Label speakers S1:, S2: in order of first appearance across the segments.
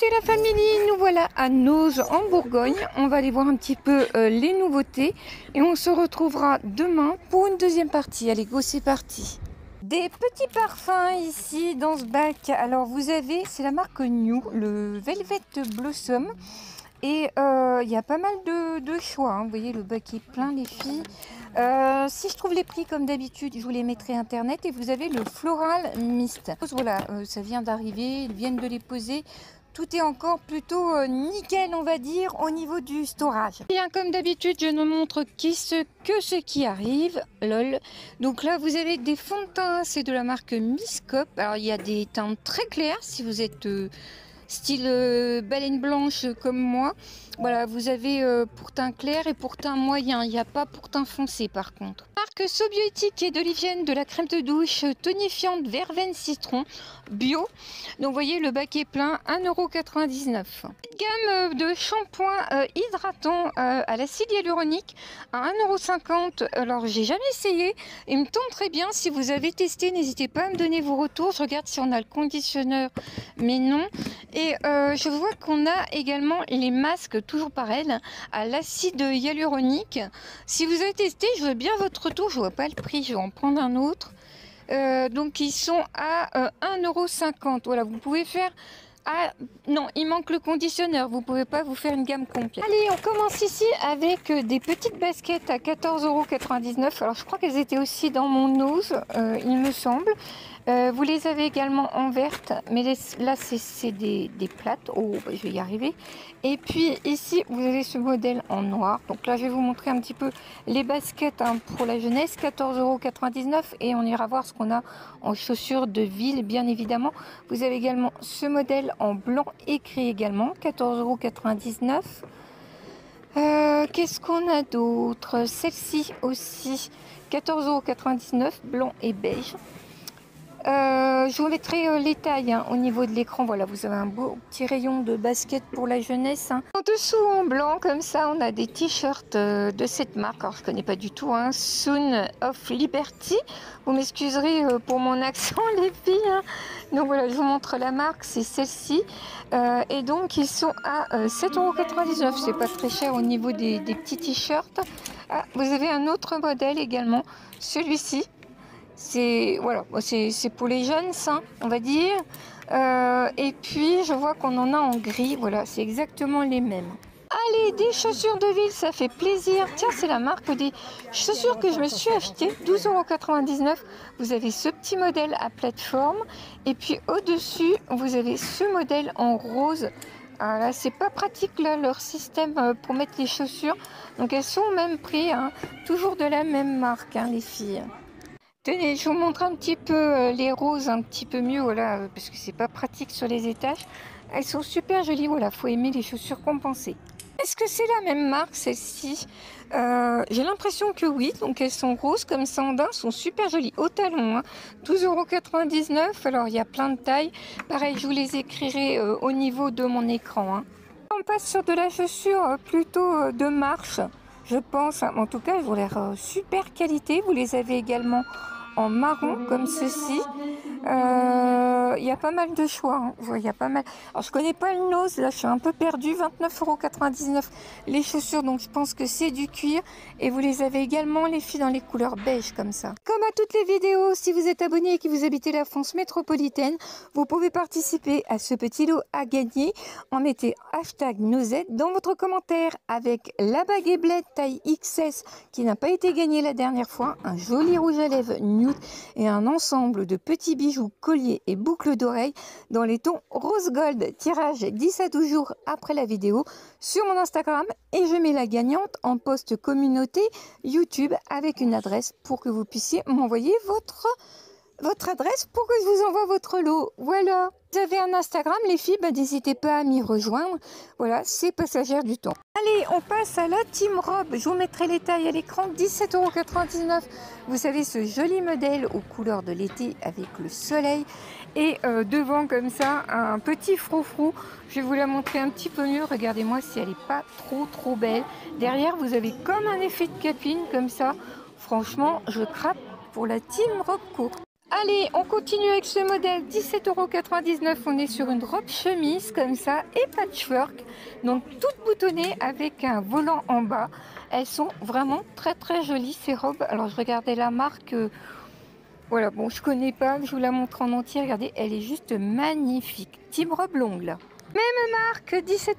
S1: la famille, nous voilà à Noz en Bourgogne. On va aller voir un petit peu les nouveautés et on se retrouvera demain pour une deuxième partie. Allez, go, c'est parti. Des petits parfums ici dans ce bac. Alors vous avez, c'est la marque New, le Velvet Blossom. Et il y a pas mal de choix, hein. Vous voyez, le bac est plein, les filles. Si je trouve les prix comme d'habitude, je vous les mettrai internet. Et vous avez le Floral Mist. Voilà, ça vient d'arriver, ils viennent de les poser. Tout est encore plutôt nickel, on va dire, au niveau du storage. Bien, comme d'habitude, je ne montre que ce qui arrive. Lol. Donc là, vous avez des fonds de teint, c'est de la marque Miscop. Alors, il y a des teintes très clairs si vous êtes style baleine blanche comme moi. Voilà, vous avez pour teint clair et pour teint moyen. Il n'y a pas pour teint foncé par contre. Marque Sobiotique et d'Olivienne de la crème de douche tonifiante verveine citron bio. Donc vous voyez, le bac est plein, 1,99 €. Gamme de shampoing hydratant à l'acide hyaluronique à 1,50 €. Alors j'ai jamais essayé. Il me tente très bien. Si vous avez testé, n'hésitez pas à me donner vos retours. Je regarde si on a le conditionneur, mais non. Et je vois qu'on a également les masques, toujours pareil, à l'acide hyaluronique. Si vous avez testé, je veux bien votre retour. Je vois pas le prix, je vais en prendre un autre. Donc ils sont à 1,50 €. Voilà, vous pouvez faire... Ah non, il manque le conditionneur, vous pouvez pas vous faire une gamme complète. Allez, on commence ici avec des petites baskets à 14,99 €. Alors je crois qu'elles étaient aussi dans mon Noz, il me semble. Vous les avez également en verte, mais là c'est des plates. Oh, bah, je vais y arriver. Et puis ici vous avez ce modèle en noir. Donc là je vais vous montrer un petit peu les baskets, hein, pour la jeunesse, 14,99 €. Et on ira voir ce qu'on a en chaussures de ville, bien évidemment. Vous avez également ce modèle en blanc écrit également, 14,99 €. Qu'est-ce qu'on a d'autre? Celle-ci aussi, 14,99 €, blanc et beige. Je vous mettrai les tailles, hein, au niveau de l'écran. Voilà, vous avez un beau petit rayon de basket pour la jeunesse, hein. En dessous, en blanc, comme ça, on a des t-shirts de cette marque. Alors, je connais pas du tout, hein. Soon of Liberty. Vous m'excuserez pour mon accent, les filles, hein. Donc voilà, je vous montre la marque, c'est celle-ci. Et donc, ils sont à 7,99 €. C'est pas très cher au niveau des petits t-shirts. Ah, vous avez un autre modèle également, celui-ci. C'est voilà, c'est pour les jeunes, ça, on va dire. Et puis je vois qu'on en a en gris. Voilà, c'est exactement les mêmes. Allez, des chaussures de ville, ça fait plaisir. Tiens, c'est la marque des chaussures que je me suis acheté, 12,99 €. Vous avez ce petit modèle à plateforme. Et puis au-dessus, vous avez ce modèle en rose. Ah, là, c'est pas pratique, là, leur système pour mettre les chaussures. Donc elles sont au même prix, hein. Toujours de la même marque, hein, les filles. Tenez, je vous montre un petit peu les roses, un petit peu mieux, voilà, parce que c'est pas pratique sur les étages. Elles sont super jolies, voilà, faut aimer les chaussures compensées. Est-ce que c'est la même marque, celle-ci? J'ai l'impression que oui. Donc elles sont roses comme ça en daim, sont super jolies au talon, hein. 12,99 €. Alors il y a plein de tailles. Pareil, je vous les écrirai au niveau de mon écran, hein. On passe sur de la chaussure plutôt de marche, je pense, hein. En tout cas, elles ont l'air super qualité. Vous les avez également en marron comme ceci. Il y a pas mal de choix, hein. Il y a pas mal. Alors je connais pas le Noz, là je suis un peu perdue. 29,99 € les chaussures, donc je pense que c'est du cuir. Et vous les avez également, les filles, dans les couleurs beige comme ça. Comme à toutes les vidéos, si vous êtes abonné et que vous habitez la France métropolitaine, vous pouvez participer à ce petit lot à gagner. En mettez #Nozette dans votre commentaire avec la baguette bled taille XS qui n'a pas été gagnée la dernière fois, un joli rouge à lèvres nude et un ensemble de petits bijoux, colliers et boucles d'oreilles dans les tons rose gold. Tirage 10 à 12 jours après la vidéo sur mon Instagram, et je mets la gagnante en post communauté YouTube avec une adresse pour que vous puissiez m'envoyer votre adresse pour que je vous envoie votre lot. Voilà. Vous avez un Instagram, les filles, n'hésitez pas à m'y rejoindre. Voilà, c'est Passagère du temps. Allez, on passe à la team robe. Je vous mettrai les tailles à l'écran, 17,99 €. Vous savez, ce joli modèle aux couleurs de l'été avec le soleil. Et devant, comme ça, un petit froufrou. Je vais vous la montrer un petit peu mieux. Regardez-moi si elle n'est pas trop belle. Derrière, vous avez comme un effet de capine, comme ça. Franchement, je craque pour la team robe courte. Allez, on continue avec ce modèle, 17,99 €. On est sur une robe chemise comme ça et patchwork. Donc toute boutonnée avec un volant en bas. Elles sont vraiment très très jolies ces robes. Alors je regardais la marque, voilà, bon je connais pas, je vous la montre en entier. Regardez, elle est juste magnifique. Team robe longue là. Même marque,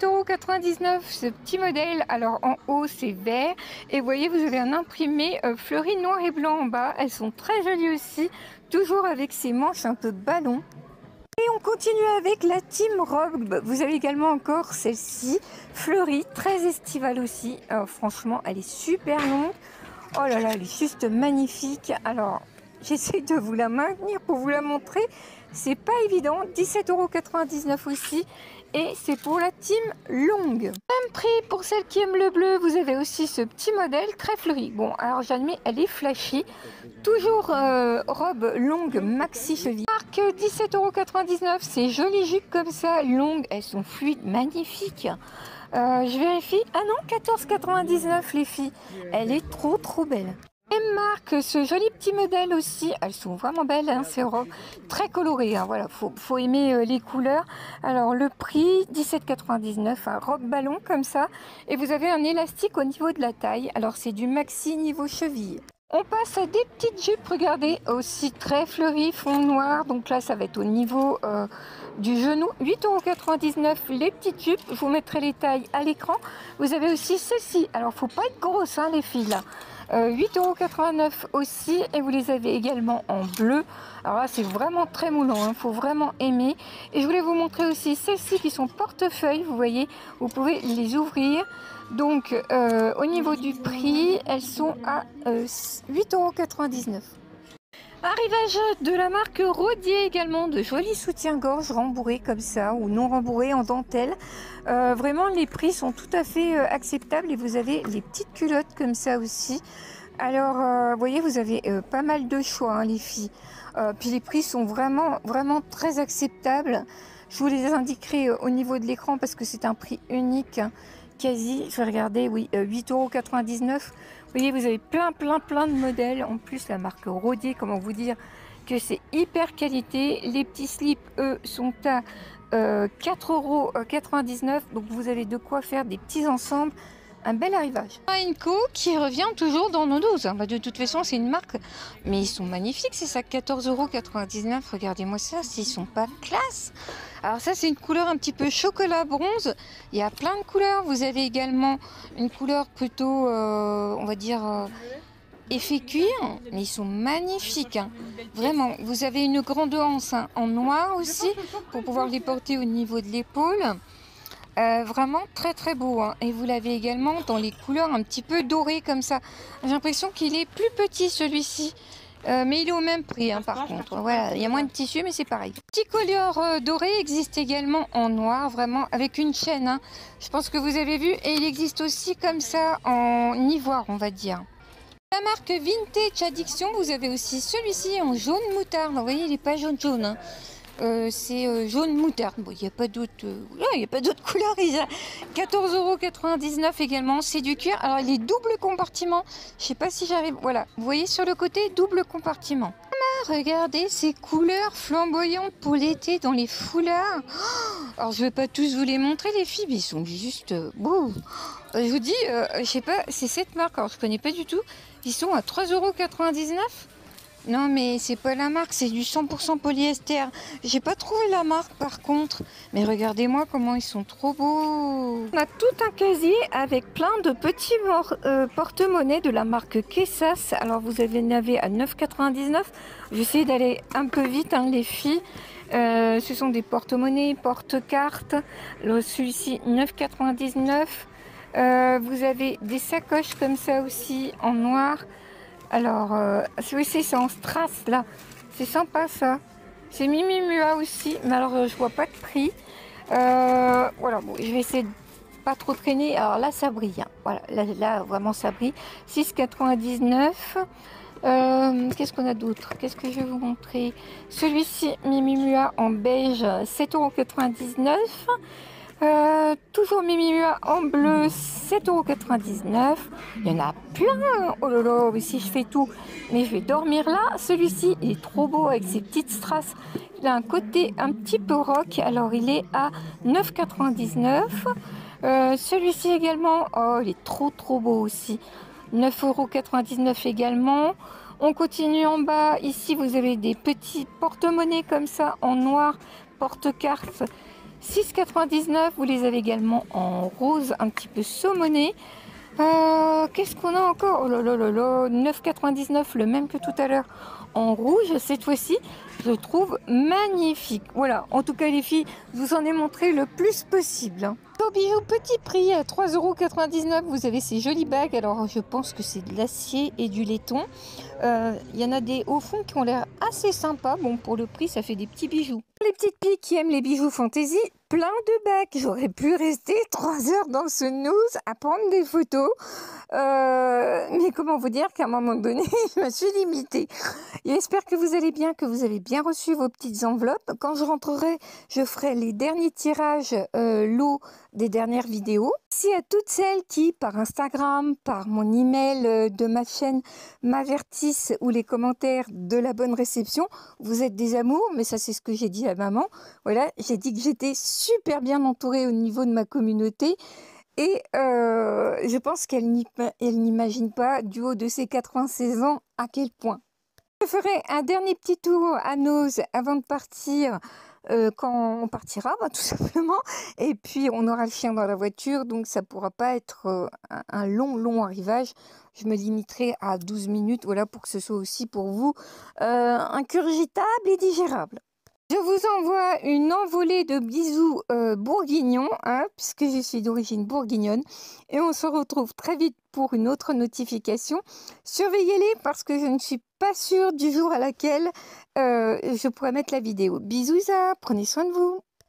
S1: 17,99 € ce petit modèle. Alors en haut c'est vert et vous voyez, vous avez un imprimé fleuri noir et blanc en bas. Elles sont très jolies aussi, toujours avec ces manches un peu ballon. Et on continue avec la team robe. Vous avez également encore celle-ci, fleurie, très estivale aussi. Franchement, elle est super longue. Oh là là, elle est juste magnifique. Alors, j'essaie de vous la maintenir pour vous la montrer. C'est pas évident. 17,99 € aussi. Et c'est pour la team longue. Même prix pour celle qui aime le bleu. Vous avez aussi ce petit modèle très fleuri. Bon, alors j'admets, elle est flashy. Toujours robe longue maxi cheville. Marque 17,99 €. Ces jolies jupes comme ça, longues. Elles sont fluides, magnifiques. Je vérifie. Ah non, 14,99 € les filles. Elle est trop belle. Même marque, ce joli petit modèle aussi. Elles sont vraiment belles, hein, ces robes très colorées. Hein, voilà, faut aimer les couleurs. Alors le prix 17,99 €, un robe ballon comme ça. Et vous avez un élastique au niveau de la taille. Alors c'est du maxi niveau cheville. On passe à des petites jupes, regardez, aussi très fleuries, fond noir. Donc là, ça va être au niveau du genou. 8,99 € les petites jupes. Je vous mettrai les tailles à l'écran. Vous avez aussi celle-ci. Alors, faut pas être grosse, hein, les filles, là. 8,89 € aussi. Et vous les avez également en bleu. Alors là, c'est vraiment très moulant. Il faut vraiment aimer. Et je voulais vous montrer aussi celles-ci qui sont portefeuille. Vous voyez, vous pouvez les ouvrir. Donc, au niveau du prix, elles sont à 8,99 €. Arrivage de la marque Rodier également, de jolis soutiens-gorge rembourrés comme ça ou non rembourrés en dentelle. Vraiment, les prix sont tout à fait acceptables et vous avez les petites culottes comme ça aussi. Alors, vous voyez, vous avez pas mal de choix, hein, les filles. Puis les prix sont vraiment très acceptables. Je vous les indiquerai au niveau de l'écran parce que c'est un prix unique. Quasi, je vais regarder, oui, 8,99 €. Vous voyez, vous avez plein de modèles. En plus, la marque Rodier, comment vous dire que c'est hyper qualité. Les petits slips, eux, sont à 4,99 €. Donc, vous avez de quoi faire des petits ensembles. Un bel arrivage. Inco qui revient toujours dans nos doses. Bah, de toute façon, c'est une marque, mais ils sont magnifiques ces sacs. 14,99 €. Regardez-moi ça, s'ils sont pas classe. Alors ça, c'est une couleur un petit peu chocolat bronze. Il y a plein de couleurs. Vous avez également une couleur plutôt, on va dire, effet cuir, mais ils sont magnifiques. Hein. Vraiment, vous avez une grande anse, hein, en noir aussi pour pouvoir les porter au niveau de l'épaule. Vraiment très beau, hein. Et vous l'avez également dans les couleurs un petit peu dorées comme ça. J'ai l'impression qu'il est plus petit celui-ci, mais il est au même prix, hein, par contre. Voilà, il y a moins de tissu, mais c'est pareil. Petit collier doré existe également en noir, vraiment avec une chaîne, hein. Je pense que vous avez vu, et il existe aussi comme ça en ivoire, on va dire. La marque Vintage Addiction, vous avez aussi celui-ci en jaune moutarde. Vous voyez, il n'est pas jaune, hein. C'est jaune moutarde. Bon, il n'y a pas d'autres couleurs. 14,99 € également. C'est du cuir. Alors, il est double compartiment. Je sais pas si j'arrive. Voilà. Vous voyez sur le côté, double compartiment. Regardez ces couleurs flamboyantes pour l'été dans les foulards. Alors, je vais pas tous vous les montrer, les filles, mais ils sont juste beaux. Je vous dis, je sais pas, c'est cette marque. Alors, je connais pas du tout. Ils sont à 3,99 €. Non, mais c'est pas la marque, c'est du 100% polyester. J'ai pas trouvé la marque par contre. Mais regardez-moi comment ils sont trop beaux. On a tout un casier avec plein de petits porte-monnaies de la marque Kessas. Alors vous en avez à 9,99 €. J'essaie d'aller un peu vite, hein, les filles. Ce sont des porte-monnaies, porte-cartes. Celui-ci 9,99 €. Vous avez des sacoches comme ça aussi en noir. Alors, celui-ci c'est en strass là, c'est sympa ça. C'est Mimi Mua aussi, mais alors je vois pas de prix. Voilà, bon, je vais essayer de pas trop traîner. Alors là ça brille, hein. Voilà, là vraiment ça brille. 6,99 €. Qu'est-ce qu'on a d'autre? Qu'est-ce que je vais vous montrer? Celui-ci Mimi Mua en beige, 7,99 €. Toujours Mimimua en bleu, 7,99 €. Il y en a plein. Oh là là, mais si je fais tout, mais je vais dormir là. Celui-ci, il est trop beau avec ses petites strass. Il a un côté un petit peu rock. Alors, il est à 9,99 €. Celui-ci également, oh, il est trop beau aussi. 9,99 € également. On continue en bas. Ici, vous avez des petits porte-monnaies comme ça en noir, porte-cartes. 6,99 €. Vous les avez également en rose, un petit peu saumonné. Qu'est-ce qu'on a encore? Oh là là là là, 9,99 €, le même que tout à l'heure, en rouge. Cette fois-ci, je le trouve magnifique. Voilà, en tout cas les filles, je vous en ai montré le plus possible. Vos bijoux petit prix à 3,99 €. Vous avez ces jolies bagues. Alors je pense que c'est de l'acier et du laiton. Il y en a des au fond qui ont l'air assez sympas. Bon, pour le prix, ça fait des petits bijoux. Les petites filles qui aiment les bijoux fantaisie, plein de bagues. J'aurais pu rester 3 heures dans ce news à prendre des photos. Mais comment vous dire qu'à un moment donné, je me suis limitée. J'espère que vous allez bien, que vous avez bien reçu vos petites enveloppes. Quand je rentrerai, je ferai les derniers tirages lot des dernières vidéos. Merci à toutes celles qui, par Instagram, par mon email de ma chaîne, m'avertissent ou les commentaires de la bonne réception. Vous êtes des amours, mais ça c'est ce que j'ai dit à maman. Voilà, j'ai dit que j'étais super bien entourée au niveau de ma communauté. Et je pense qu'elle n'imagine pas, du haut de ses 96 ans, à quel point. Je ferai un dernier petit tour à Noz avant de partir, quand on partira, tout simplement. Et puis, on aura le chien dans la voiture, donc ça ne pourra pas être un long arrivage. Je me limiterai à 12 minutes, voilà, pour que ce soit aussi pour vous incurgitable et digérable. Je vous envoie une envolée de bisous bourguignons, puisque je suis d'origine bourguignonne. Et on se retrouve très vite pour une autre notification. Surveillez-les parce que je ne suis pas sûre du jour à laquelle je pourrai mettre la vidéo. Bisous, prenez soin de vous.